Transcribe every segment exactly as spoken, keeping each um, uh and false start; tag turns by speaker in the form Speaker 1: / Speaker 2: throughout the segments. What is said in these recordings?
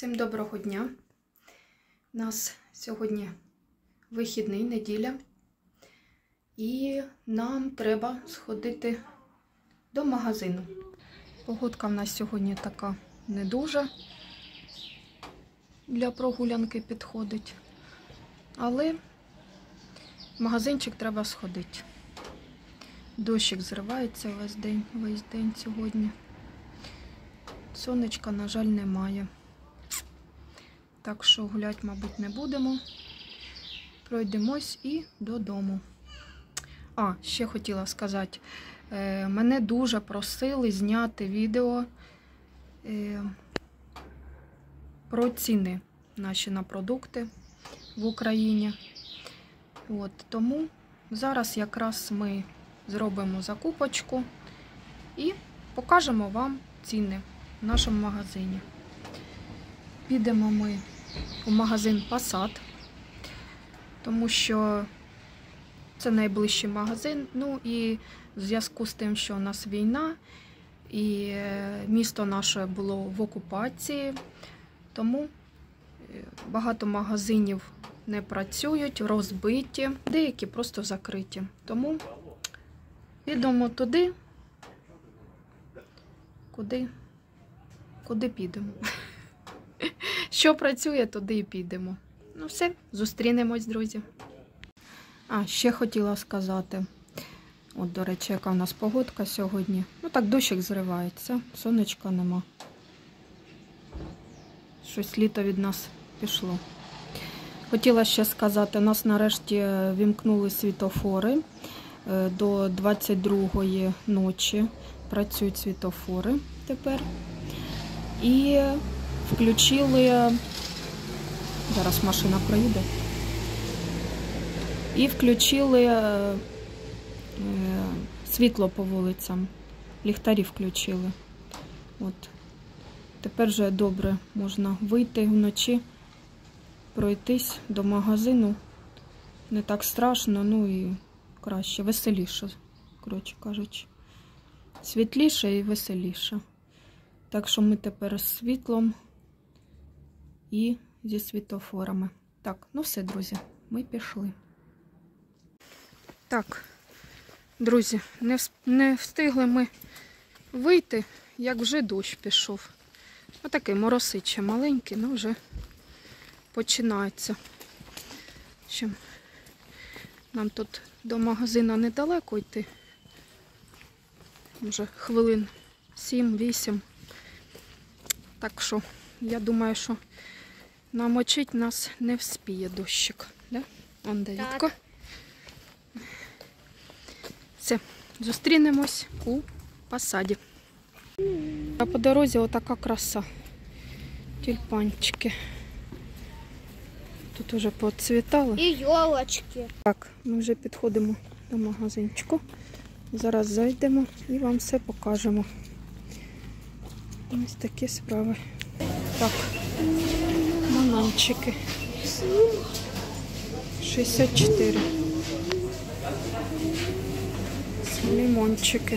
Speaker 1: Всім доброго дня! У нас сьогодні вихідний, неділя, і нам треба сходити до магазину. Погодка в нас сьогодні така не дуже для прогулянки підходить, але в магазинчик треба сходити. Дощик зривається весь день, весь день сьогодні. Сонечка, на жаль, немає. Так що гуляти, мабуть, не будемо. Пройдемось і додому. А, ще хотіла сказати. Мене дуже просили зняти відео про ціни наші на продукти в Україні. От, тому зараз якраз ми зробимо закупочку і покажемо вам ціни в нашому магазині. Підемо ми у магазин Passat, тому що це найближчий магазин. Ну і в зв'язку з тим, що у нас війна і місто наше було в окупації, тому багато магазинів не працюють, розбиті, деякі просто закриті. Тому підемо туди, куди, куди підемо. Що працює, туди і підемо. Ну все, зустрінемось, друзі. А, ще хотіла сказати. От, до речі, яка в нас погодка сьогодні. Ну так, дощик зривається, сонечка нема. Щось літо від нас пішло. Хотіла ще сказати, у нас нарешті вімкнули світлофори. До двадцять другої ночі працюють світлофори тепер. І включили, зараз машина проїде, і включили е, е, світло по вулицям, ліхтарі включили. От. Тепер вже добре можна вийти вночі, пройтись до магазину. Не так страшно, ну і краще, веселіше, коротше кажучи. Світліше і веселіше. Так що ми тепер з світлом і зі світлофорами. Так, ну все, друзі, ми пішли. Так, друзі, не, не встигли ми вийти, як вже дощ пішов. Отакий моросиче маленький, ну вже починається. Що, нам тут до магазину недалеко йти. Вже хвилин сім-вісім. Так що, я думаю, що намочить нас не вспіє дощик. Да? Он Давідко. Все, зустрінемось у Пасаді. А по дорозі отака краса. Тюльпанчики. Тут уже поцвітало.
Speaker 2: І йолочки.
Speaker 1: Так, ми вже підходимо до магазинчику. Зараз зайдемо і вам все покажемо. Ось такі справи. Так, бананчики. шістдесят чотири. Лимончики.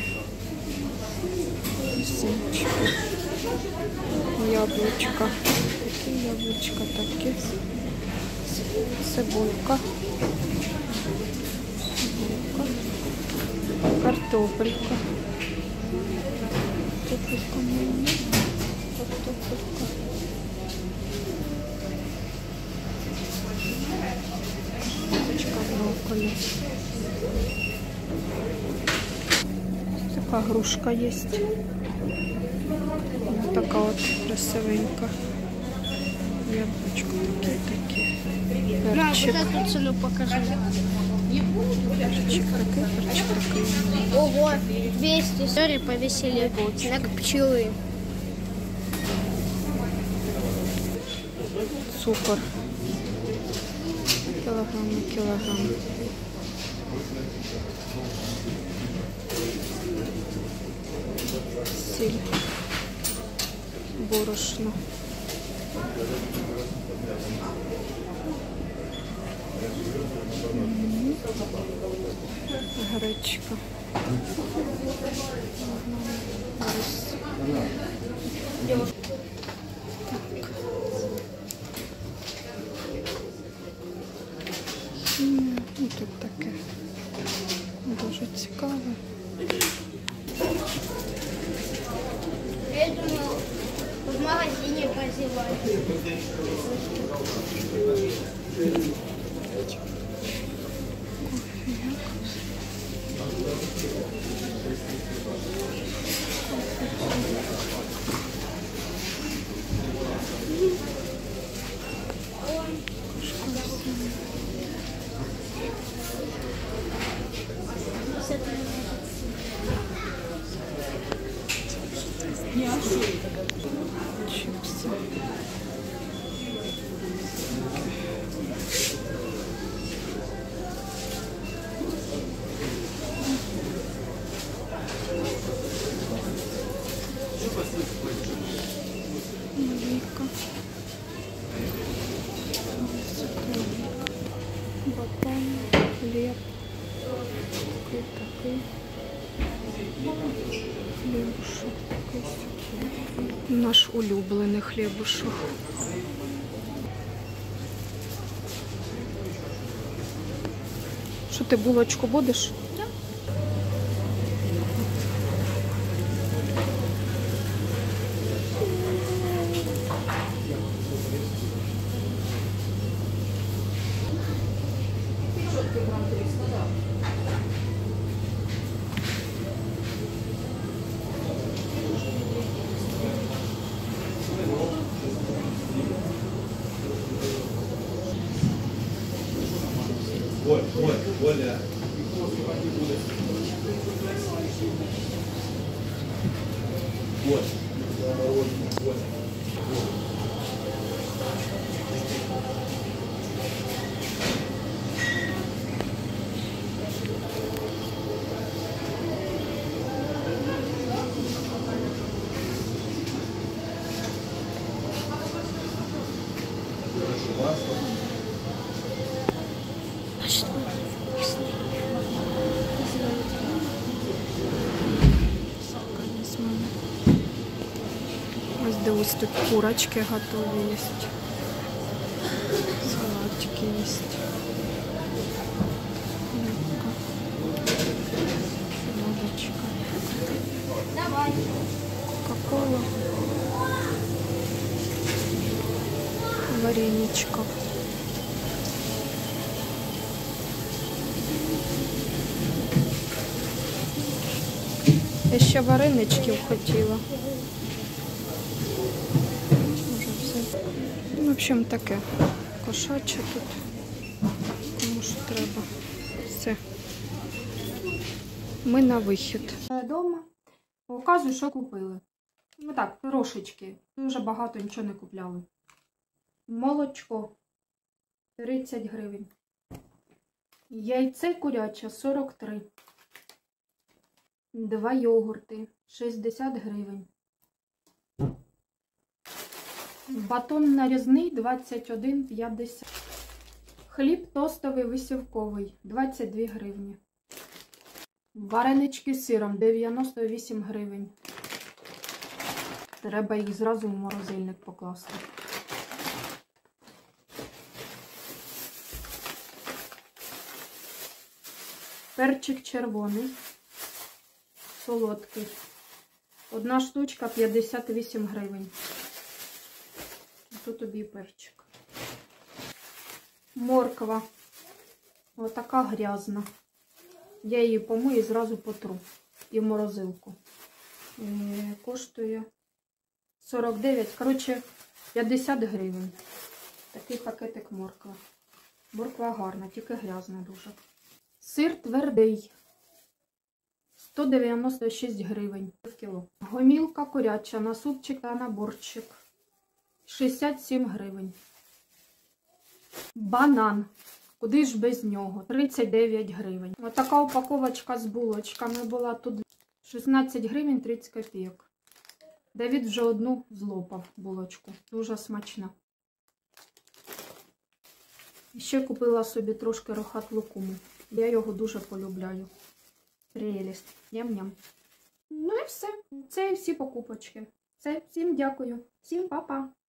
Speaker 1: Синчики. Яблучка. Такі яблучка, такі. Цибулька. Цибулька. Картопелька. Картопелька моя. Картопелька. Картопелька, брокколи. Така грушка є. Ось така от красивенька. Яблучко такі, такі. Перчик.
Speaker 2: На, вот эту цену покажи.
Speaker 1: Перчик такий, перчик такий.
Speaker 2: Ого, двести сори повесили. Знак пчелы.
Speaker 1: Цукор. Кілограми, кілограми. Сіль. Борошно. Гречка. Так. тут таке дуже цікаве.
Speaker 2: Я думаю, в магазине позевать.
Speaker 1: Чипсы. Наливка. Батон, хлеб. Такий, такий. Хлібушок. Наш улюблений хлібушок. Що ти, булочку будеш?
Speaker 2: Да.
Speaker 3: Ой, ой, Оля. Вот. Вот. Масло.
Speaker 1: Ось де ось тут курочки готові є. Салатики є. Рыбка. Водочка.
Speaker 2: Давай.
Speaker 1: Кока-кола. Вареничка. Я ще вареничків хотіла. Може все. В общем, таке кошаче тут. Кому що треба. Все. Ми на вихід. Дома. Показую, що купили. Ну так, трошечки. Дуже багато нічого не купляли. Молочко тридцять гривень. Яйце куряче сорок три. Два йогурти шістдесят гривень. Батон нарізний двадцять один п'ятдесят. Хліб тостовий висівковий двадцять дві гривні. Варенички з сиром дев'яносто вісім гривень. Треба їх зразу в морозильник покласти. Перчик червоний. Солодкий. Одна штучка п'ятдесят вісім гривень. Тут тобі перчик. Морква. Отака грязна. Я її помию і зразу потру. І в морозилку. І коштує сорок дев'ять. Коротше, п'ятдесят гривень. Такий пакетик моркви. Морква гарна, тільки грязна дуже. Сир твердий. сто дев'яносто шість гривень в кіло. Гомілка куряча на супчик та на борщик. шістдесят сім гривень. Банан. Куди ж без нього? тридцять дев'ять гривень. Отака упаковочка з булочками була тут. шістнадцять гривень тридцять копійок. Давід вже одну злопав булочку. Дуже смачна. Ще купила собі трошки рохат лукуму. Я його дуже полюбляю. Прелість. Ням-ням. Ну і все. Це всі покупочки. Все. Всім дякую. Всім па-па.